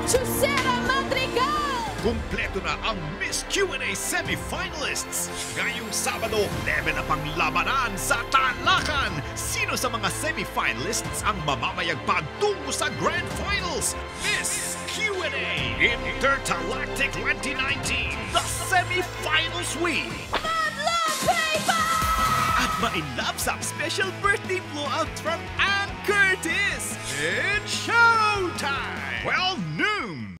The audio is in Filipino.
Chusera Madrigal! Kumpleto na ang Miss Q&A semi-finalists. Ngayong Sabado, 11 na pang labanan sa Talakan. Sino sa mga semi-finalists ang mamamayagpag tungo sa Grand Finals? Miss Q&A Intergalactic 2019, the semi-finals week. Madlang Paper! At ma-inlove sa special birthday blowout from Ann Curtis. It's showtime! 12 noon!